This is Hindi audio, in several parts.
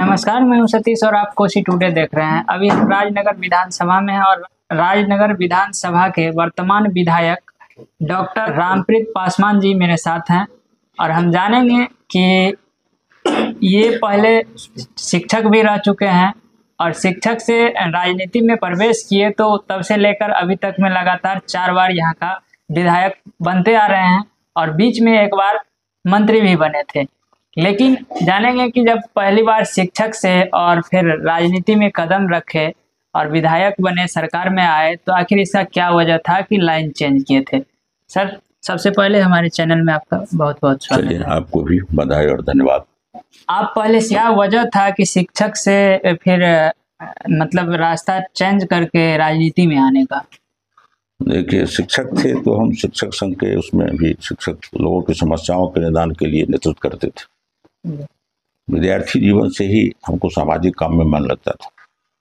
नमस्कार, मैं हूं सतीश और आप कोसी टुडे देख रहे हैं। अभी हम राजनगर विधानसभा में हैं और राजनगर विधानसभा के वर्तमान विधायक डॉक्टर रामप्रीत पासवान जी मेरे साथ हैं और हम जानेंगे कि ये पहले शिक्षक भी रह चुके हैं और शिक्षक से राजनीति में प्रवेश किए तो तब से लेकर अभी तक में लगातार 4 बार यहाँ का विधायक बनते आ रहे हैं और बीच में एक बार मंत्री भी बने थे। लेकिन जानेंगे कि जब पहली बार शिक्षक से और फिर राजनीति में कदम रखे और विधायक बने, सरकार में आए, तो आखिर इसका क्या वजह था कि लाइन चेंज किए थे। सर, सबसे पहले हमारे चैनल में आपका बहुत बहुत स्वागत है। आपको भी बधाई और धन्यवाद। आप पहले क्या वजह था कि शिक्षक से फिर मतलब रास्ता चेंज करके राजनीति में आने का? देखिए, शिक्षक थे तो हम शिक्षक संघ के उसमें भी शिक्षक लोगों की समस्याओं के निदान के लिए नेतृत्व करते थे। विद्यार्थी जीवन से ही हमको सामाजिक काम में मन लगता था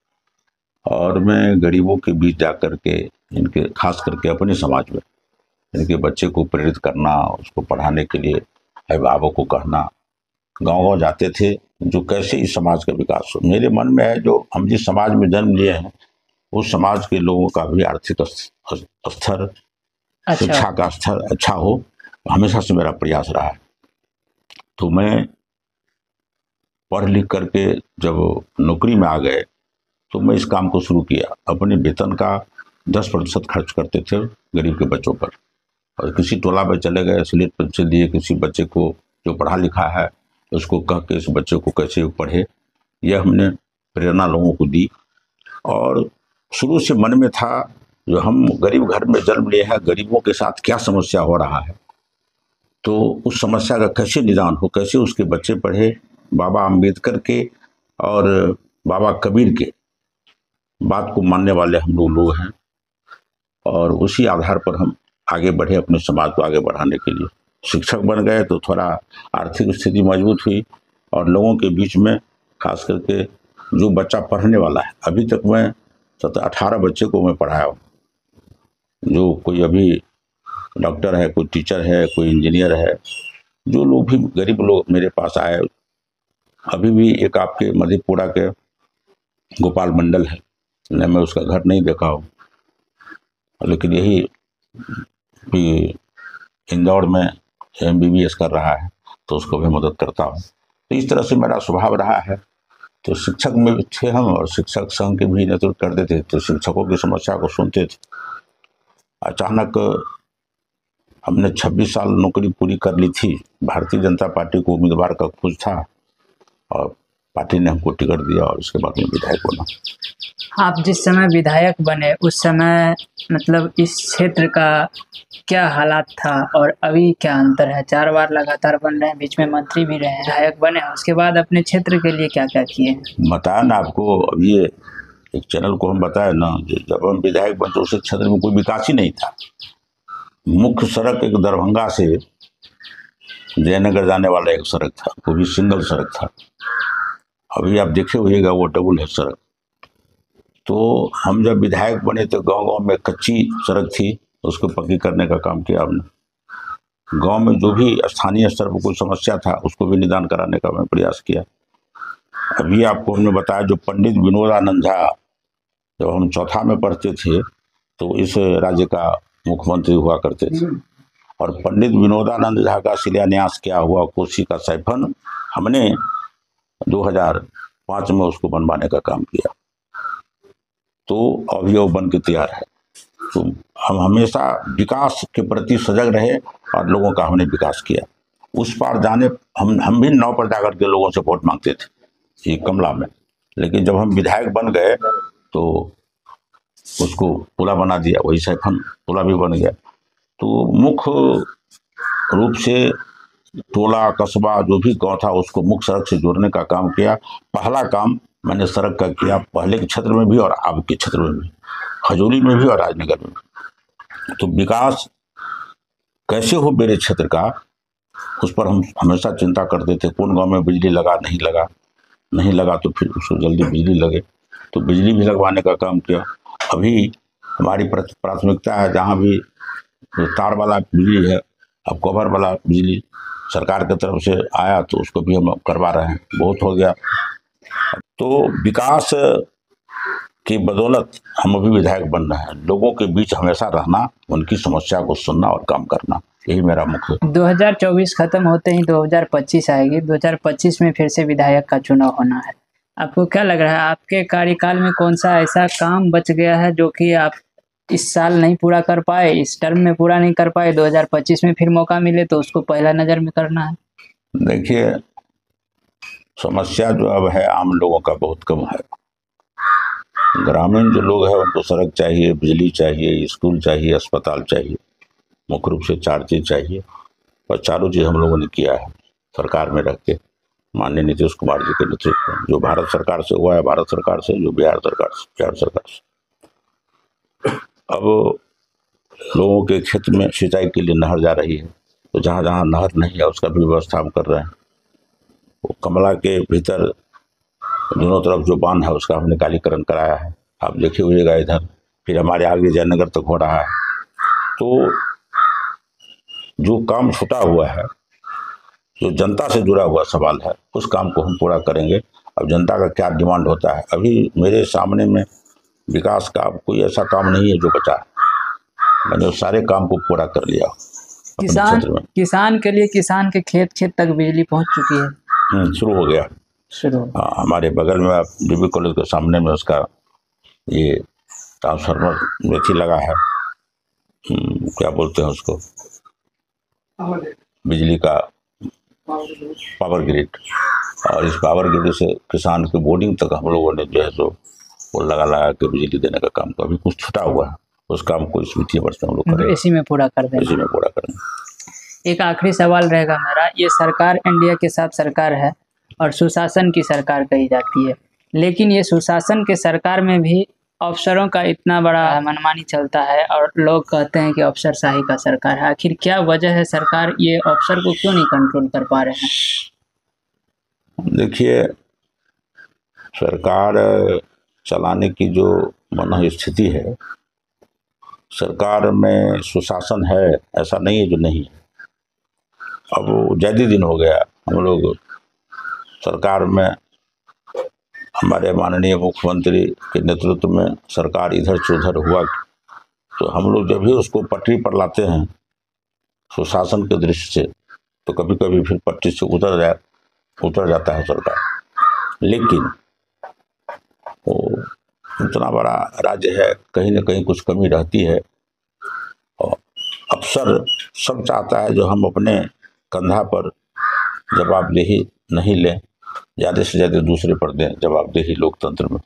और मैं गरीबों के बीच जाकर के इनके खास करके अपने समाज में इनके बच्चे को प्रेरित करना, उसको पढ़ाने के लिए अभिभावकों को कहना, गांव-गांव जाते थे जो कैसे इस समाज का विकास हो। मेरे मन में है जो हम जिस समाज में जन्म लिए हैं उस समाज के लोगों का भी आर्थिक स्तर, शिक्षा का स्तर अच्छा हो, हमेशा से मेरा प्रयास रहा है। तो मैं पढ़ लिख करके जब नौकरी में आ गए तो मैं इस काम को शुरू किया। अपने वेतन का 10% खर्च करते थे गरीब के बच्चों पर और किसी टोला में चले गए, स्लेट पेंसिल दिए किसी बच्चे को जो पढ़ा लिखा है उसको कह के इस बच्चे को कैसे पढ़े, यह हमने प्रेरणा लोगों को दी। और शुरू से मन में था जो हम गरीब घर में जन्म लिए हैं, गरीबों के साथ क्या समस्या हो रहा है, तो उस समस्या का कैसे निदान हो, कैसे उसके बच्चे पढ़े। बाबा अम्बेडकर के और बाबा कबीर के बात को मानने वाले हम लोग हैं और उसी आधार पर हम आगे बढ़े, अपने समाज को आगे बढ़ाने के लिए। शिक्षक बन गए तो थोड़ा आर्थिक स्थिति मजबूत हुई और लोगों के बीच में खास करके जो बच्चा पढ़ने वाला है, अभी तक मैं 18 बच्चे को मैं पढ़ाया हूँ। जो कोई अभी डॉक्टर है, कोई टीचर है, कोई इंजीनियर है, जो लोग भी गरीब लोग मेरे पास आए। अभी भी एक आपके मधेपुरा के गोपाल मंडल है, न मैं उसका घर नहीं देखा हूँ, लेकिन यही भी इंदौर में MBBS कर रहा है तो उसको भी मदद करता हूँ। तो इस तरह से मेरा स्वभाव रहा है। तो शिक्षक में थे हम और शिक्षक संघ के भी नेतृत्व करते थे, तो शिक्षकों की समस्या को सुनते थे। अचानक हमने 26 साल नौकरी पूरी कर ली थी। भारतीय जनता पार्टी को उम्मीदवार का खोज था और पार्टी ने हमको टिकट दिया और उसके बाद में विधायक बना। आप जिस समय विधायक बने उस समय मतलब इस क्षेत्र का क्या हालात था और अभी क्या अंतर है? 4 बार लगातार बन रहे हैं, बीच में मंत्री भी रहे हैं, विधायक बने, उसके बाद अपने क्षेत्र के लिए क्या क्या किए? बताया ना आपको, अब ये एक चैनल को हम बताए ना, जब हम विधायक बने तो उस क्षेत्र में कोई विकास ही नहीं था। मुख्य सड़क एक दरभंगा से जयनगर जाने वाला एक सड़क था, वो भी सिंगल सड़क था। अभी आप देखे होइएगा वो डबल है सड़क। तो हम जब विधायक बने तो गांव-गांव में कच्ची सड़क थी, उसको पक्की करने का काम किया हमने। गांव में जो भी स्थानीय स्तर पर कोई समस्या था उसको भी निदान कराने का मैं प्रयास किया। अभी आपको हमने बताया जो पंडित विनोदानंद झा जब हम चौथा में पढ़ते थे तो इस राज्य का मुख्यमंत्री हुआ करते थे और पंडित विनोदानंद झा का शिलान्यास किया हुआ कोसी का सैफन हमने 2005 में उसको बनवाने का काम किया। तो अभी वो बन के तैयार है। तो हम हमेशा विकास के प्रति सजग रहे और लोगों का हमने विकास किया। उस पार जाने हम भी नाव पर जाकर के लोगों से वोट मांगते थे ये कमला में, लेकिन जब हम विधायक बन गए तो उसको पुला बना दिया, वही सैफन पुला भी बन गया। तो मुख्य रूप से टोला कस्बा जो भी गांव था उसको मुख्य सड़क से जोड़ने का काम किया। पहला काम मैंने सड़क का किया, पहले के क्षेत्र में भी और अब के क्षेत्र में भी, खजूरी में भी और राजनगर में भी। तो विकास कैसे हो मेरे क्षेत्र का, उस पर हम हमेशा चिंता करते थे। कौन गांव में बिजली लगा, नहीं लगा तो फिर उसको जल्दी बिजली लगे, तो बिजली भी लगवाने का काम किया। अभी हमारी प्राथमिकता है जहाँ भी तार वाला बिजली है, अब कवर वाला बिजली सरकार की तरफ से आया तो उसको भी हम करवा रहे हैं। बहुत हो गया तो विकास की बदौलत हम अभी विधायक बन रहे हैं। लोगों के बीच हमेशा रहना, उनकी समस्या को सुनना और काम करना, यही मेरा मुख्य। 2024 खत्म होते ही 2025 आएगी। 2025 में फिर से विधायक का चुनाव होना है। आपको क्या लग रहा है, आपके कार्यकाल में कौन सा ऐसा काम बच गया है जो कि आप इस साल नहीं पूरा कर पाए, इस टर्म में पूरा नहीं कर पाए, 2025 में फिर मौका मिले तो उसको पहला नज़र में करना है? देखिए, समस्या जो अब है आम लोगों का बहुत कम है। ग्रामीण जो लोग हैं उनको सड़क चाहिए, बिजली चाहिए, स्कूल चाहिए, अस्पताल चाहिए, मुख्य रूप से 4 चीज़ चाहिए। और चारों चीज़ हम लोगों ने किया है सरकार में रह के, माननीय नीतीश कुमार जी के नेतृत्व में। जो भारत सरकार से हुआ है भारत सरकार से, जो बिहार सरकार से। अब लोगों के क्षेत्र में सिंचाई के लिए नहर जा रही है, तो जहाँ जहाँ नहर नहीं है उसका भी व्यवस्था हम कर रहे हैं। वो कमला के भीतर दोनों तरफ जो बांध है उसका हमने कालीकरण कराया है, आप देखे हुएगा इधर। फिर हमारे आगे जयनगर तक हो रहा है। तो जो काम छूटा हुआ है, जो जनता से जुड़ा हुआ सवाल है, उस काम को हम पूरा करेंगे। अब जनता का क्या डिमांड होता है, अभी मेरे सामने में विकास का कोई ऐसा काम नहीं है जो बचा है। मैंने उस सारे काम को पूरा कर लिया। किसान के लिए किसान के खेत तक बिजली पहुंच चुकी है। शुरू हो गया। हमारे बगल में डीबी कॉलेज के सामने में उसका ये ट्रांसफार्मर मेथी लगा है, क्या बोलते हैं उसको, बिजली का पावर ग्रिड। और इस पावर ग्रिड से किसान के बोर्डिंग तक हम लोगों ने जो है सो वो लगा के बिजली देने का काम को, अभी कुछ छूटा हुआ है, उस काम को इस वित्तीय वर्ष में हम लोग करेंगे, इसी में पूरा कर देंगे। इसी में पूरा करेंगे। एक आखिरी सवाल रहेगा मेरा, ये सरकार एनडीए के साथ सरकार है और सुशासन की सरकार कही जाती है, लेकिन ये सुशासन के सरकार में भी अफसरों का इतना बड़ा मनमानी चलता है और लोग कहते हैं कि अफसरशाही का सरकार है। आखिर क्या वजह है, सरकार ये अफसर को क्यों नहीं कंट्रोल कर पा रहे हैं? देखिए, सरकार चलाने की जो मनोस्थिति है, सरकार में सुशासन है ऐसा नहीं है जो नहीं है। अब ज़्यादा दिन हो गया हम लोग सरकार में, हमारे माननीय मुख्यमंत्री के नेतृत्व में सरकार इधर से उधर हुआ, तो हम लोग जब भी उसको पटरी पर लाते हैं सुशासन के दृष्टि से, तो कभी कभी फिर पटरी से उतर जाता है सरकार। लेकिन वो इतना बड़ा राज्य है, कहीं ना कहीं कुछ कमी रहती है। और अफसर सब चाहता है जो हम अपने कंधा पर जवाबदेही नहीं लें, ज़्यादा से ज़्यादा दूसरे पर दें जवाबदेही लोकतंत्र में।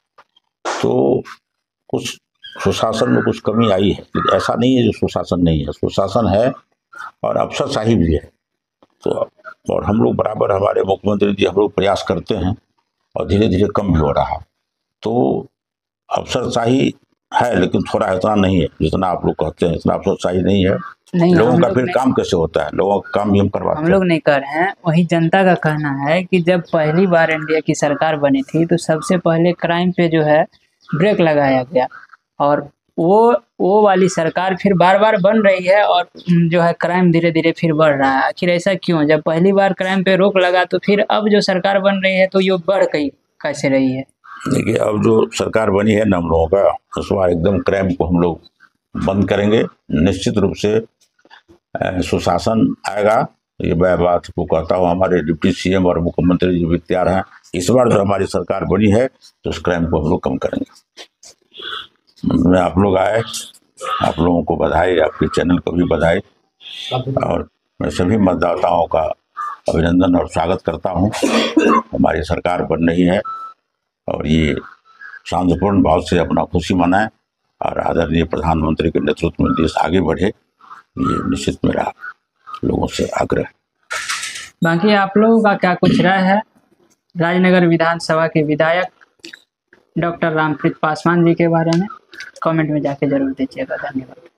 तो कुछ सुशासन में कुछ कमी आई है, लेकिन ऐसा नहीं है जो सुशासन नहीं है, सुशासन है और अफसरशाही भी है। तो और हम लोग बराबर, हमारे मुख्यमंत्री जी हम लोग प्रयास करते हैं और धीरे धीरे कम भी हो रहा है। तो अफसरशाही है लेकिन थोड़ा इतना नहीं है जितना आप लोग कहते हैं, इतना अफसरशाही नहीं है। लोगों का फिर काम कैसे होता है, लोगों का काम भी हम करवाते हैं। हम लोग नहीं कर रहे हैं, वही जनता का कहना है कि जब पहली बार इंडिया की सरकार बनी थी तो सबसे पहले क्राइम पे जो है ब्रेक लगाया गया, और वो वाली सरकार फिर बार बार बन रही है और जो है क्राइम धीरे धीरे फिर बढ़ रहा है। आखिर ऐसा क्यों? जब पहली बार क्राइम पे रोक लगा तो फिर अब जो सरकार बन रही है तो ये बढ़ गई कैसे रही है? देखिए, अब जो सरकार बनी है ना हम लोगों का, उस बार एकदम क्राइम को हम लोग बंद करेंगे। निश्चित रूप से सुशासन आएगा, ये मैं बात को कहता हूँ। हमारे डिप्टी सीएम और मुख्यमंत्री जी भी तैयार हैं। इस बार जो हमारी सरकार बनी है तो उस क्राइम को हम लोग कम करेंगे। मैं आप लोग आए, आप लोगों को बधाई, आपके चैनल को भी बधाई, और मैं सभी मतदाताओं का अभिनंदन और स्वागत करता हूँ। हमारी सरकार बन रही है और ये शांतिपूर्ण भाव से अपना खुशी मनाएं और आदरणीय प्रधानमंत्री के नेतृत्व में देश आगे बढ़े, ये निश्चित मेरा लोगों से आग्रह। बाकी आप लोगों का क्या कुछ राय है राजनगर विधानसभा के विधायक डॉक्टर रामप्रीत पासवान जी के बारे में? कमेंट में जाके जरूर दीजिएगा। धन्यवाद।